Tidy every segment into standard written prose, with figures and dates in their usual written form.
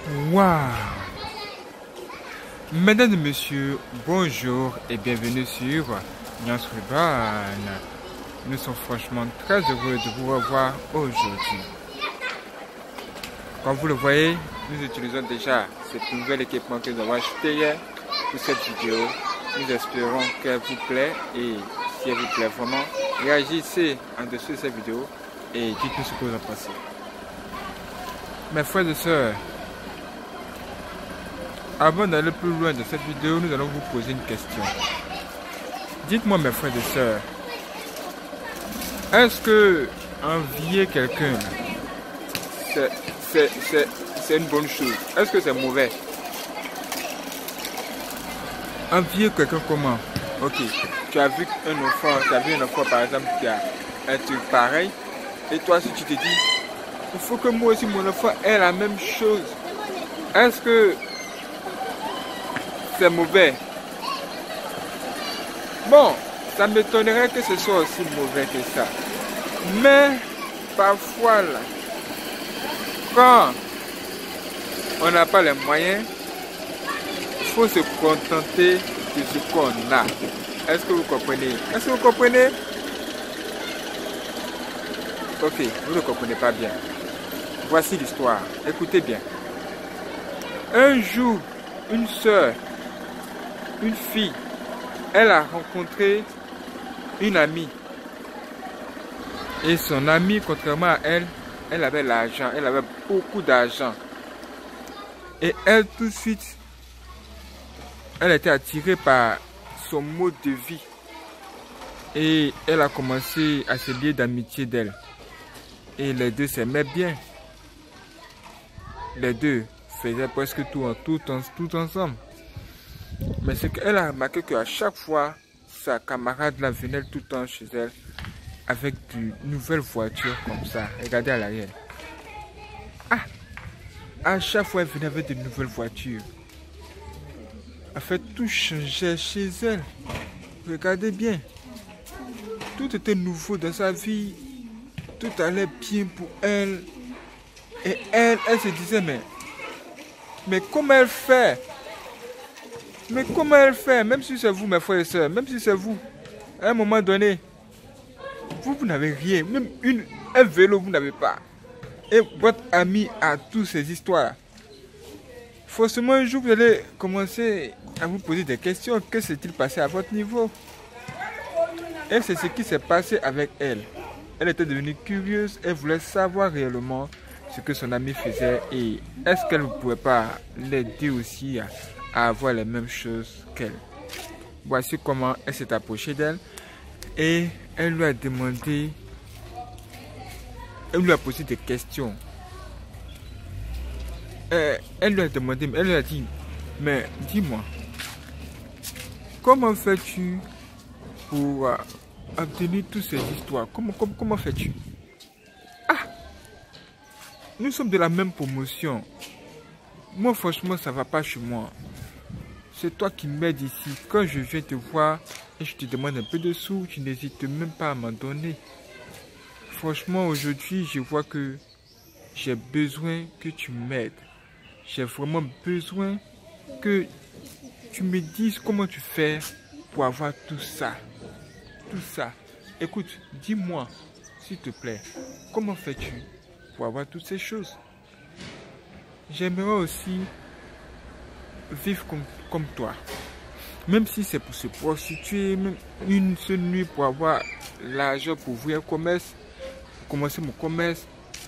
Waouh! Mesdames et messieurs, bonjour et bienvenue sur Nyans Urban. Nous sommes franchement très heureux de vous revoir aujourd'hui. Comme vous le voyez, nous utilisons déjà cet nouvel équipement que nous avons acheté hier pour cette vidéo. Nous espérons qu'elle vous plaît et si elle vous plaît vraiment, réagissez en dessous de cette vidéo et dites-nous ce que vous en pensez. Mes frères et sœurs, avant d'aller plus loin de cette vidéo, nous allons vous poser une question. Dites-moi mes frères et sœurs, est-ce que envier quelqu'un, c'est une bonne chose? Est-ce que c'est mauvais? Envier quelqu'un comment? Ok, tu as vu un enfant par exemple qui a un truc pareil, et toi si tu te dis, il faut que moi aussi mon enfant ait la même chose. Est-ce que c'est mauvais? Bon, ça m'étonnerait que ce soit aussi mauvais que ça. Mais parfois là, quand on n'a pas les moyens, il faut se contenter de ce qu'on a. Est-ce que vous comprenez? Est-ce que vous comprenez? Ok, vous ne comprenez pas bien. Voici l'histoire. Écoutez bien. Un jour, une soeur, une fille, elle a rencontré une amie. Et son amie, contrairement à elle, elle avait l'argent. Elle avait beaucoup d'argent. Et elle, tout de suite, elle était attirée par son mode de vie. Et elle a commencé à se lier d'amitié d'elle. Et les deux s'aimaient bien. Les deux faisaient presque tout ensemble. Mais c'est qu'elle a remarqué qu'à chaque fois, sa camarade là venait tout le temps chez elle avec de nouvelles voitures comme ça. Regardez à l'arrière. Ah! À chaque fois, elle venait avec de nouvelles voitures. En fait, tout changeait chez elle. Regardez bien. Tout était nouveau dans sa vie. Tout allait bien pour elle. Et elle se disait, mais comment elle fait? Mais comment elle fait? Même si c'est vous, mes frères et sœurs, même si c'est vous, à un moment donné, vous n'avez rien. Même un vélo, vous n'avez pas. Et votre ami a toutes ces histoires. Forcément, un jour, vous allez commencer à vous poser des questions. Que s'est-il passé à votre niveau? Et c'est ce qui s'est passé avec elle. Elle était devenue curieuse. Elle voulait savoir réellement ce que son ami faisait. Et est-ce qu'elle ne pouvait pas l'aider aussi à avoir les mêmes choses qu'elle? Voici comment elle s'est approchée d'elle. Et elle lui a demandé... Elle lui a posé des questions. Elle lui a demandé, elle lui a dit, mais dis-moi, comment fais-tu pour obtenir toutes ces histoires? Comment fais-tu? Ah, nous sommes de la même promotion. Moi, franchement, ça ne va pas chez moi. C'est toi qui m'aides ici. Quand je viens te voir et je te demande un peu de sous, tu n'hésites même pas à m'en donner. Franchement, aujourd'hui, je vois que j'ai besoin que tu m'aides. J'ai vraiment besoin que tu me dises comment tu fais pour avoir tout ça. Tout ça. Écoute, dis-moi, s'il te plaît, comment fais-tu pour avoir toutes ces choses? J'aimerais aussi vivre comme toi. Même si c'est pour se prostituer, même une seule nuit pour avoir l'argent pour ouvrir un commerce, commencer mon commerce.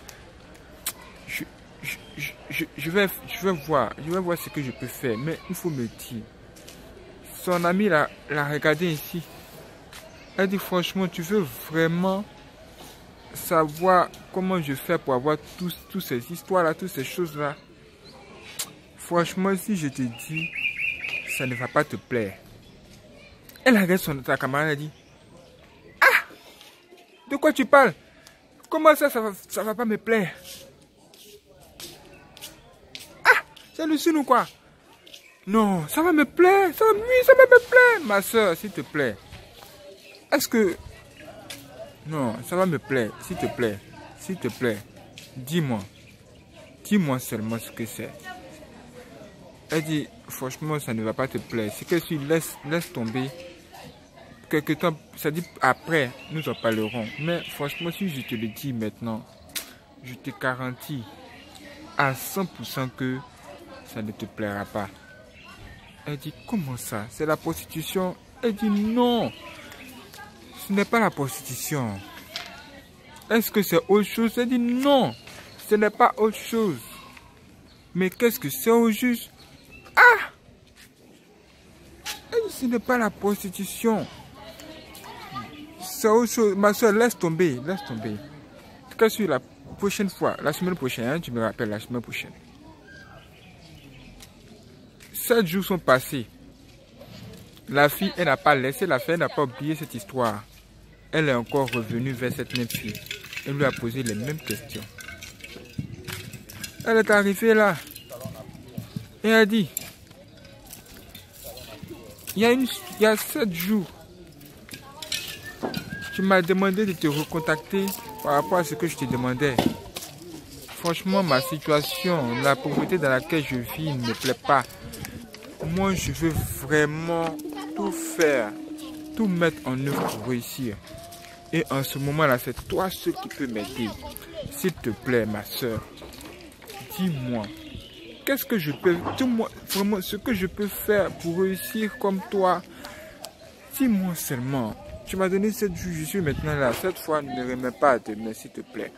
Je vais voir ce que je peux faire, mais il faut me dire. Son ami l'a regardé ici. Elle dit franchement, tu veux vraiment savoir comment je fais pour avoir toutes ces histoires-là, toutes ces choses-là? Franchement, si je te dis, ça ne va pas te plaire. Elle regarde sa camarade et dit, ah! De quoi tu parles? Comment ça va pas me plaire? C'est Lucine ou quoi? Non, ça va me plaire. Oui, ça va me plaire. Ma soeur, s'il te plaît. Est-ce que... Non, ça va me plaire. S'il te plaît. S'il te plaît. Dis-moi. Dis-moi seulement ce que c'est. Elle dit, franchement, ça ne va pas te plaire. C'est que tu laisse tomber. Quelque temps, ça dit après, nous en parlerons. Mais franchement, si je te le dis maintenant, je te garantis à 100% que ça ne te plaira pas. Elle dit, comment ça? C'est la prostitution? Elle dit, non, ce n'est pas la prostitution. Est-ce que c'est autre chose? Elle dit, non, ce n'est pas autre chose. Mais qu'est-ce que c'est au juste? Ah! Elle dit, ce n'est pas la prostitution. C'est autre chose. Ma soeur, laisse tomber, laisse tomber. En tout cas, sur la prochaine fois, la semaine prochaine, hein, tu me rappelles la semaine prochaine. 7 jours sont passés. La fille, elle n'a pas laissé la fille, elle n'a pas oublié cette histoire. Elle est encore revenue vers cette même fille. Elle lui a posé les mêmes questions. Elle est arrivée là. Et elle a dit, il y a 7 jours, tu m'as demandé de te recontacter par rapport à ce que je te demandais. Franchement, ma situation, la pauvreté dans laquelle je vis ne me plaît pas. Moi, je veux vraiment tout faire, tout mettre en œuvre pour réussir. Et en ce moment-là, c'est toi seul qui peux m'aider. S'il te plaît, ma soeur, dis-moi, qu'est-ce que je peux, dis-moi vraiment ce que je peux faire pour réussir comme toi. Dis-moi seulement. Tu m'as donné 7 jours, je suis maintenant là. Cette fois, ne remets pas à demain, s'il te plaît.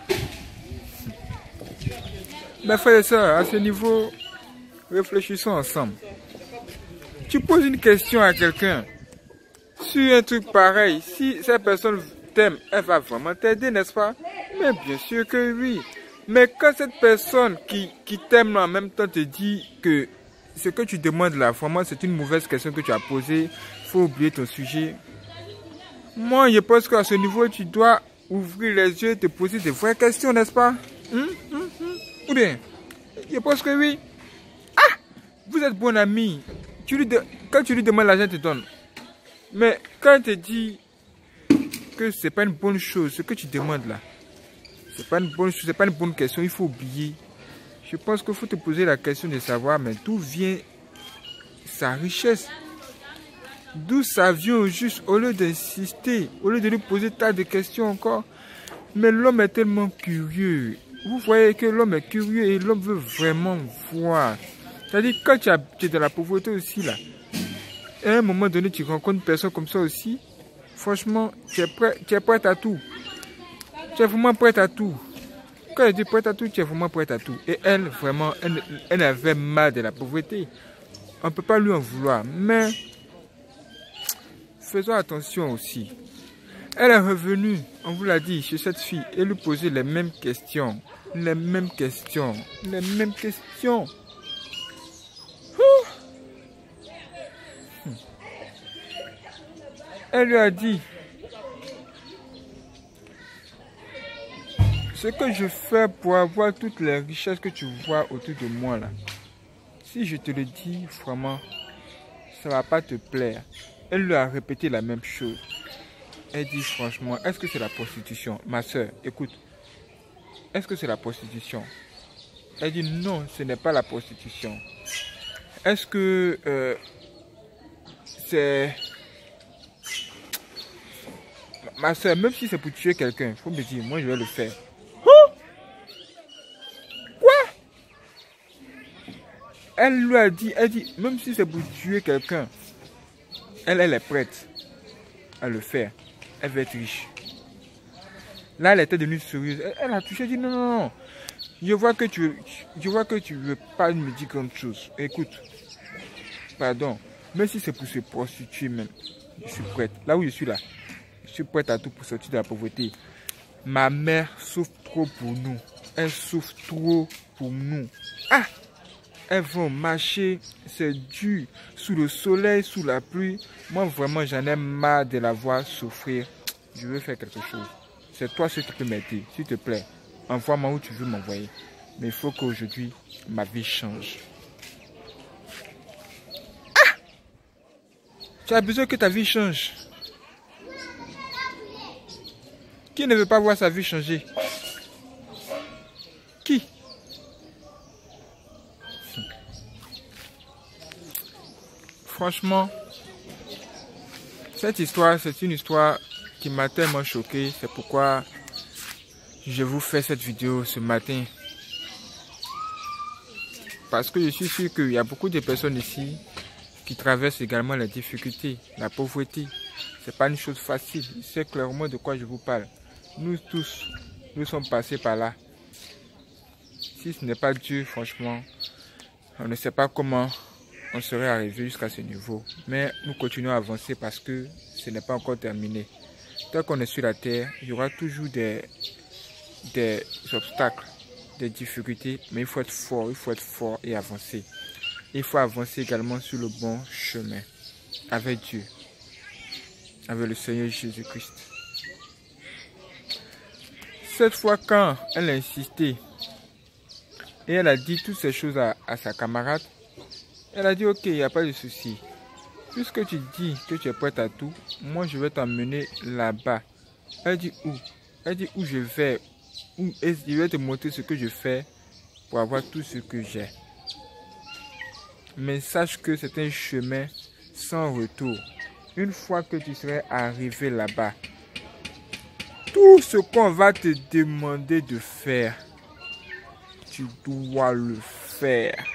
Mes frères et sœurs, à ce niveau, réfléchissons ensemble. Tu poses une question à quelqu'un sur un truc pareil. Si cette personne t'aime, elle va vraiment t'aider, n'est-ce pas? Mais bien sûr que oui. Mais quand cette personne qui t'aime en même temps te dit que ce que tu demandes là, vraiment c'est une mauvaise question que tu as posée, il faut oublier ton sujet. Moi, je pense qu'à ce niveau, tu dois ouvrir les yeux et te poser des vraies questions, n'est-ce pas? Ou bien, je pense que oui. Ah! Vous êtes bon ami. Quand tu lui demandes, l'argent te donne. Mais quand il te dit que c'est pas une bonne chose, ce que tu demandes là, c'est pas une bonne chose, c'est pas une bonne question, il faut oublier. Je pense qu'il faut te poser la question de savoir, mais d'où vient sa richesse? D'où ça vient au juste, au lieu d'insister, au lieu de lui poser tas de questions encore. Mais l'homme est tellement curieux. Vous voyez que l'homme est curieux et l'homme veut vraiment voir. C'est-à-dire, quand tu es dans la pauvreté aussi, là, à un moment donné, tu rencontres une personne comme ça aussi, franchement, tu es prête à tout. Tu es vraiment prête à tout. Quand je dis prête à tout, tu es vraiment prête à tout. Et elle, vraiment, elle avait mal de la pauvreté. On ne peut pas lui en vouloir. Mais, faisons attention aussi. Elle est revenue, on vous l'a dit, chez cette fille et lui posait les mêmes questions. Les mêmes questions. Les mêmes questions. Elle lui a dit, ce que je fais pour avoir toutes les richesses que tu vois autour de moi là, si je te le dis vraiment, ça ne va pas te plaire. Elle lui a répété la même chose. Elle dit franchement, est-ce que c'est la prostitution? Ma soeur, écoute, est-ce que c'est la prostitution? Elle dit non, ce n'est pas la prostitution. Est-ce que c'est... Ma soeur, même si c'est pour tuer quelqu'un, il faut me dire, moi je vais le faire. Quoi? Elle lui a dit, même si c'est pour tuer quelqu'un, elle est prête à le faire. Elle veut être riche. Là, elle était devenue sérieuse. Elle a touché, elle dit non, non, non. Je vois que tu veux pas me dire grande chose. Écoute, pardon, même si c'est pour se prostituer même, je suis prête. Là où je suis là, je suis prête à tout pour sortir de la pauvreté. Ma mère souffre trop pour nous. Elle souffre trop pour nous. Ah! Elles vont marcher, c'est dur, sous le soleil, sous la pluie. Moi, vraiment, j'en ai marre de la voir souffrir. Je veux faire quelque chose. C'est toi ce qui peux m'aider, s'il te plaît. Envoie-moi où tu veux m'envoyer. Mais il faut qu'aujourd'hui, ma vie change. Ah! Tu as besoin que ta vie change. Qui ne veut pas voir sa vie changer? Qui? Franchement, cette histoire, c'est une histoire qui m'a tellement choqué. C'est pourquoi je vous fais cette vidéo ce matin. Parce que je suis sûr qu'il y a beaucoup de personnes ici qui traversent également les difficultés, la pauvreté. C'est pas une chose facile. C'est clairement de quoi je vous parle. Nous tous, nous sommes passés par là. Si ce n'est pas Dieu, franchement, on ne sait pas comment on serait arrivé jusqu'à ce niveau. Mais nous continuons à avancer parce que ce n'est pas encore terminé. Tant qu'on est sur la terre, il y aura toujours des obstacles, des difficultés. Mais il faut être fort et avancer. Il faut avancer également sur le bon chemin avec Dieu, avec le Seigneur Jésus-Christ. Cette fois, quand elle a insisté et elle a dit toutes ces choses à sa camarade, elle a dit ok, il n'y a pas de souci. Puisque tu dis que tu es prête à tout, moi je vais t'emmener là-bas. Elle dit où? Elle dit où je vais, et je vais te montrer ce que je fais pour avoir tout ce que j'ai. Mais sache que c'est un chemin sans retour. Une fois que tu serais arrivé là-bas, tout ce qu'on va te demander de faire, tu dois le faire.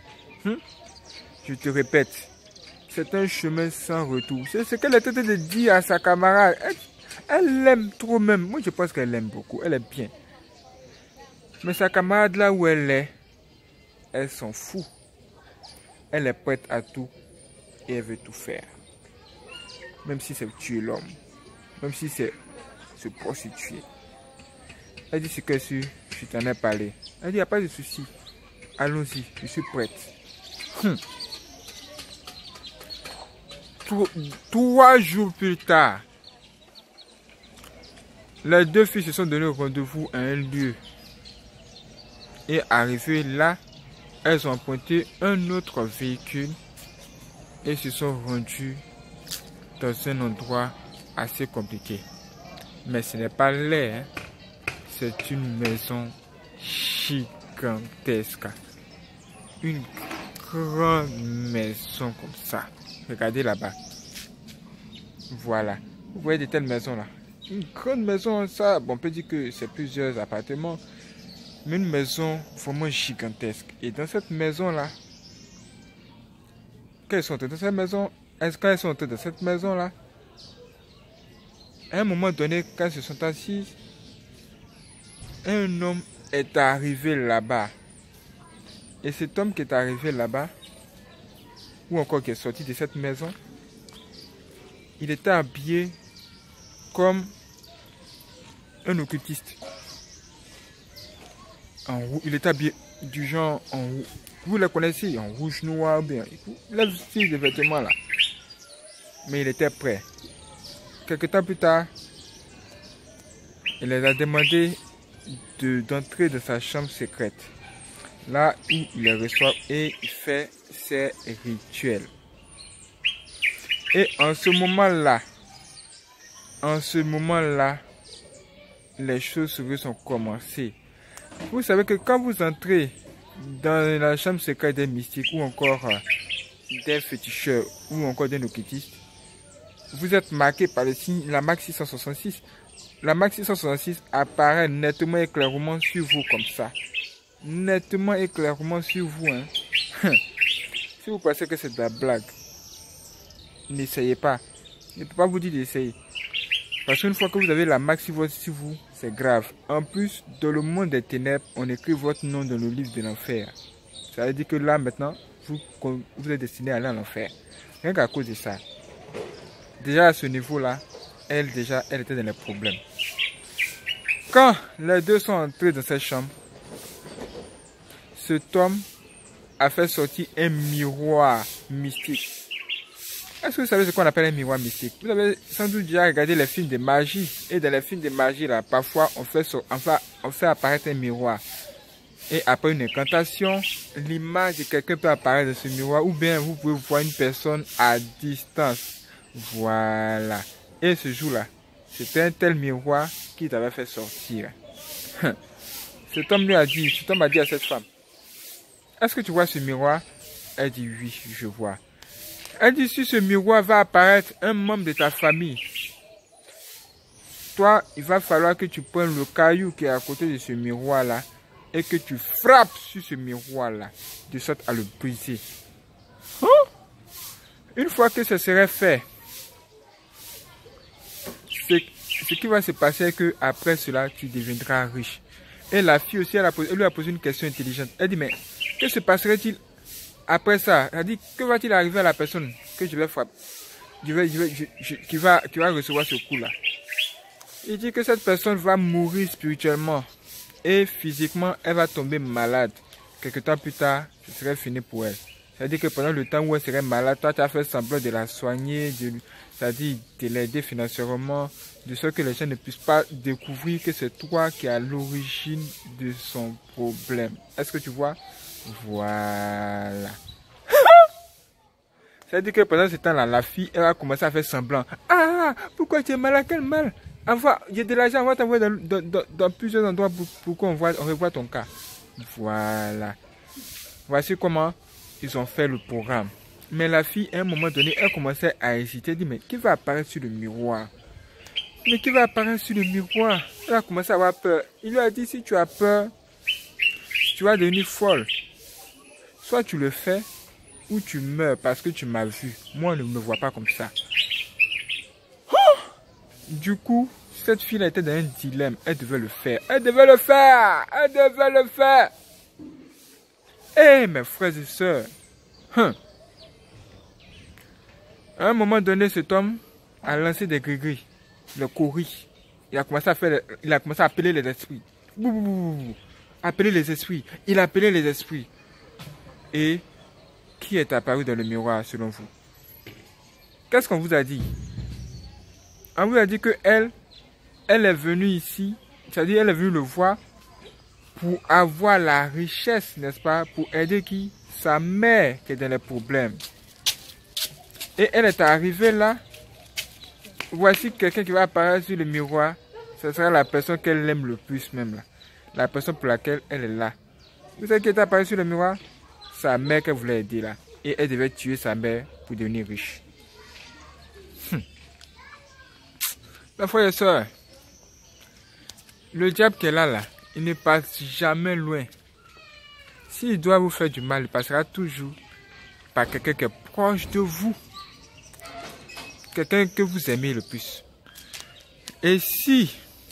Je te répète, c'est un chemin sans retour. C'est ce qu'elle était de dire à sa camarade. Elle l'aime trop même. Moi, je pense qu'elle l'aime beaucoup. Elle est bien. Mais sa camarade, là où elle est, elle s'en fout. Elle est prête à tout et elle veut tout faire. Même si c'est tuer l'homme. Même si c'est se prostituer. Elle dit ce que je t'en ai parlé. Elle dit, il n'y a pas de souci. Allons-y, je suis prête. 3 jours plus tard, les deux filles se sont donné rendez-vous à un lieu. Et arrivées là, elles ont emprunté un autre véhicule et se sont rendues dans un endroit assez compliqué. Mais ce n'est pas l'air, hein. C'est une maison gigantesque. Une grande maison comme ça. Regardez là-bas. Voilà. Vous voyez de telles maisons là. Une grande maison, ça, bon, on peut dire que c'est plusieurs appartements. Mais une maison vraiment gigantesque. Et dans cette maison là, quand elles sont entrées dans cette maison, quand elles sont entrées dans cette maison là, à un moment donné, quand elles se sont assises, un homme est arrivé là-bas. Et cet homme qui est arrivé là-bas, ou encore qui est sorti de cette maison, il était habillé comme un occultiste. Il était habillé du genre en rouge. Vous le connaissez, en rouge, noir, bien. Il a ces vêtements là. Mais il était prêt. Quelque temps plus tard, il les a demandé d'entrer dans sa chambre secrète. Là où il les reçoit et il fait ses rituels. Et en ce moment-là, les choses sont commencées. Vous savez que quand vous entrez dans la chambre secrète des mystiques ou encore des féticheurs ou encore des occultistes, vous êtes marqué par le signe, la marque 666. La marque 666 apparaît nettement et clairement sur vous comme ça. Nettement et clairement sur vous. Hein. Si vous pensez que c'est de la blague, n'essayez pas. Je ne peux pas vous dire d'essayer. Parce qu'une fois que vous avez la marque sur vous, c'est grave. En plus, dans le monde des ténèbres, on écrit votre nom dans le livre de l'enfer. Ça veut dire que là, maintenant, vous êtes destiné à aller en enfer. Rien qu'à cause de ça. Déjà à ce niveau-là, elle était dans les problèmes. Quand les deux sont entrés dans cette chambre, cet homme a fait sortir un miroir mystique. Est-ce que vous savez ce qu'on appelle un miroir mystique? Vous avez sans doute déjà regardé les films de magie. Et dans les films de magie, là, parfois, on fait apparaître un miroir. Et après une incantation, l'image de quelqu'un peut apparaître dans ce miroir. Ou bien vous pouvez voir une personne à distance. Voilà. Et ce jour-là, c'était un tel miroir qui t'avait fait sortir. Cet homme a dit à cette femme, est-ce que tu vois ce miroir? Elle dit oui, je vois. Elle dit, si ce miroir va apparaître un membre de ta famille, toi, il va falloir que tu prennes le caillou qui est à côté de ce miroir-là et que tu frappes sur ce miroir-là, de sorte à le briser. Une fois que ce serait fait, ce qui va se passer est que après cela, tu deviendras riche. Et la fille aussi, elle lui a posé une question intelligente. Elle dit, mais que se passerait-il après ça? Elle dit, que va-t-il arriver à la personne que je vais frapper, qui va recevoir ce coup-là? Il dit que cette personne va mourir spirituellement et physiquement, elle va tomber malade. Quelque temps plus tard, ce serait fini pour elle. C'est-à-dire que pendant le temps où elle serait malade, toi, tu as fait semblant de la soigner, c'est-à-dire de l'aider financièrement, de sorte que les gens ne puissent pas découvrir que c'est toi qui es à l'origine de son problème. Est-ce que tu vois? Voilà. C'est-à-dire que pendant ce temps-là, la fille, elle va commencer à faire semblant. Ah, pourquoi tu es malade? Quel mal? Il y a de l'argent, on va t'envoyer dans plusieurs endroits pour qu'on revoie ton cas. Voilà. Voici comment ils ont fait le programme. Mais la fille, à un moment donné, elle commençait à hésiter. Elle dit, mais qui va apparaître sur le miroir? Mais qui va apparaître sur le miroir? Elle a commencé à avoir peur. Il lui a dit, si tu as peur, tu vas devenir folle. Soit tu le fais, ou tu meurs parce que tu m'as vu. Moi, ne me vois pas comme ça. Du coup, cette fille était dans un dilemme. Elle devait le faire. Elle devait le faire. Elle devait le faire. Eh, mes frères et sœurs. À un moment donné, cet homme a lancé des gris-gris, le courri. Il a commencé à appeler les esprits. Appeler les esprits. Il a appelé les esprits. Et qui est apparu dans le miroir selon vous? Qu'est-ce qu'on vous a dit? On vous a dit que elle est venue ici, c'est-à-dire elle est venue le voir pour avoir la richesse, n'est-ce pas? Pour aider qui? Sa mère qui est dans les problèmes. Et elle est arrivée là. Voici quelqu'un qui va apparaître sur le miroir. Ce sera la personne qu'elle aime le plus même là. La personne pour laquelle elle est là. Vous savez qui est apparue sur le miroir? Sa mère qu'elle voulait aider là. Et elle devait tuer sa mère pour devenir riche. Mes frères et sœurs, le diable qui est là, il ne passe jamais loin. S'il doit vous faire du mal, il passera toujours par quelqu'un qui est proche de vous. Quelqu'un que vous aimez le plus. Et si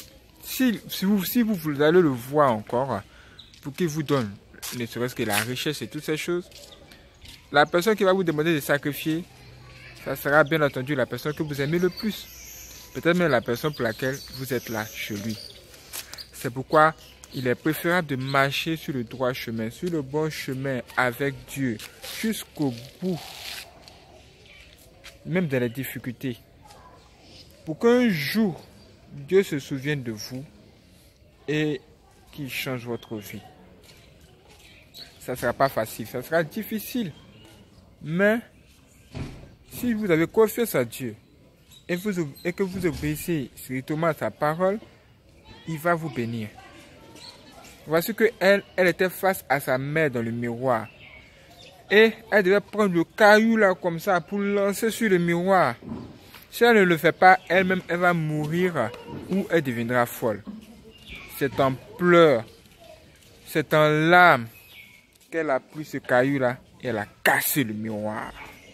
vous allez le voir encore, pour qu'il vous donne, ne serait-ce que la richesse et toutes ces choses, la personne qui va vous demander de sacrifier, ça sera bien entendu la personne que vous aimez le plus. Peut-être même la personne pour laquelle vous êtes là chez lui. C'est pourquoi il est préférable de marcher sur le droit chemin, sur le bon chemin avec Dieu, jusqu'au bout, même dans les difficultés. Pour qu'un jour, Dieu se souvienne de vous et qu'il change votre vie. Ça ne sera pas facile, ça sera difficile. Mais si vous avez confiance à Dieu, et que vous obéissez strictement à sa parole, il va vous bénir. Voici que elle était face à sa mère dans le miroir. Et elle devait prendre le caillou là comme ça pour lancer sur le miroir. Si elle ne le fait pas, elle-même, elle va mourir ou elle deviendra folle. C'est en pleurs, c'est en larmes qu'elle a pris ce caillou là et elle a cassé le miroir.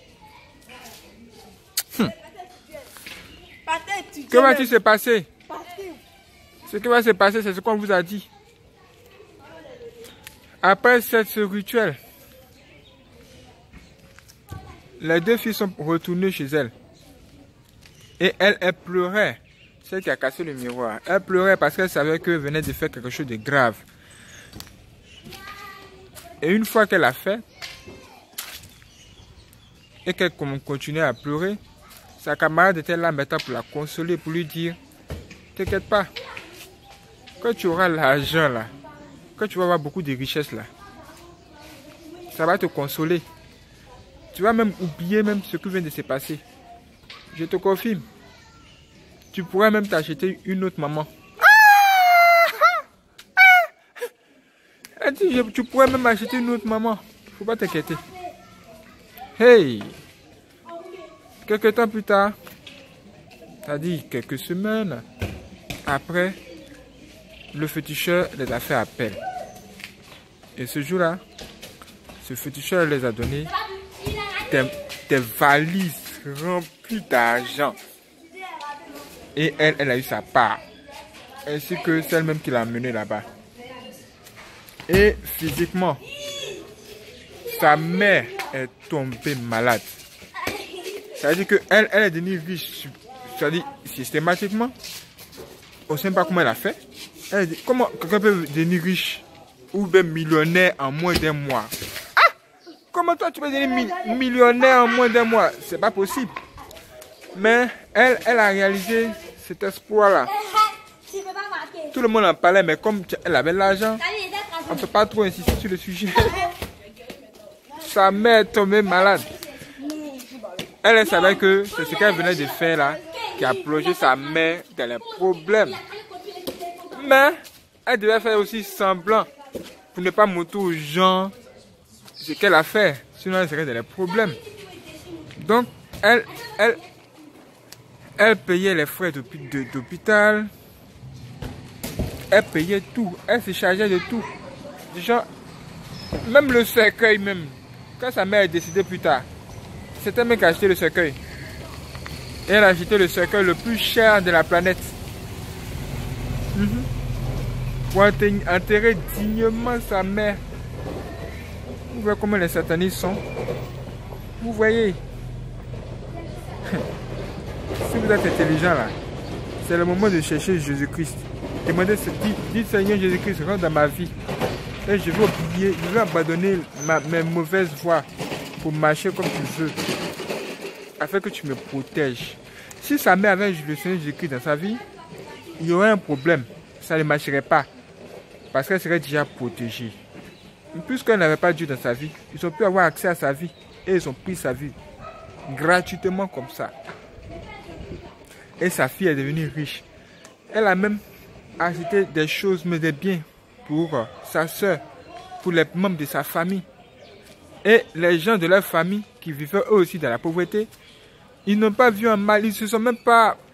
Que va-t-il se passer? Ce qui va se passer, c'est ce qu'on vous a dit. Après ce rituel, les deux filles sont retournées chez elles. Et elle pleurait. Celle qui a cassé le miroir. Elle pleurait parce qu'elle savait qu'elle venait de faire quelque chose de grave. Et une fois qu'elle a fait, et qu'elle continuait à pleurer, sa camarade était là maintenant pour la consoler, pour lui dire, t'inquiète pas, quand tu auras l'argent là, quand tu vas avoir beaucoup de richesses là, ça va te consoler. Tu vas même oublier même ce qui vient de se passer. Je te confirme. Tu pourrais même t'acheter une autre maman. Elle dit, tu pourrais même acheter une autre maman. Faut pas t'inquiéter. Hey! Quelques temps plus tard, c'est-à-dire quelques semaines après, le féticheur les a fait appel. Et ce jour-là, ce féticheur les a donné des valises remplies d'argent. Et elle a eu sa part. Ainsi que celle-même qui l'a menée là-bas. Et physiquement, sa mère est tombée malade. Ça veut dire qu'elle est devenue riche. C'est-à-dire systématiquement. On ne sait pas comment elle a fait. Elle dit, comment quelqu'un peut devenir riche ou bien millionnaire en moins d'un mois? Ah! Comment toi tu peux devenir millionnaire en moins d'un mois? C'est pas possible. Mais elle a réalisé cet espoir-là. Tout le monde en parlait, mais comme elle avait l'argent, on ne peut pas trop insister sur le sujet. Sa mère est tombée malade. Elle savait que c'est ce qu'elle venait de faire là qui a plongé sa mère dans les problèmes. Mais elle devait faire aussi semblant pour ne pas montrer aux gens ce qu'elle a fait. Sinon elle serait dans les problèmes. Donc elle payait les frais d'hôpital. Elle payait tout. Elle se chargeait de tout. Genre, même le cercueil même. Quand sa mère est décédée plus tard, c'est elle même qui a acheté le cercueil. Et elle a acheté le cercueil le plus cher de la planète. Pour enterrer dignement sa mère. Vous voyez comment les satanistes sont. Vous voyez. Si vous êtes intelligent là, c'est le moment de chercher Jésus-Christ. Demandez, dites Seigneur Jésus-Christ, rentre dans ma vie. Et je vais oublier, je vais abandonner mes mauvaises voies pour marcher comme tu veux. Afin que tu me protèges. Si sa mère avait le Seigneur Jésus-Christ dans sa vie, il y aurait un problème. Ça ne marcherait pas. Parce qu'elle serait déjà protégée. Puisqu'elle n'avait pas Dieu dans sa vie, ils ont pu avoir accès à sa vie. Et ils ont pris sa vie. Gratuitement comme ça. Et sa fille est devenue riche. Elle a même acheté des choses, mais des biens pour sa soeur, pour les membres de sa famille. Et les gens de leur famille qui vivaient eux aussi dans la pauvreté, ils n'ont pas vu un mal, ils ne se sont même pas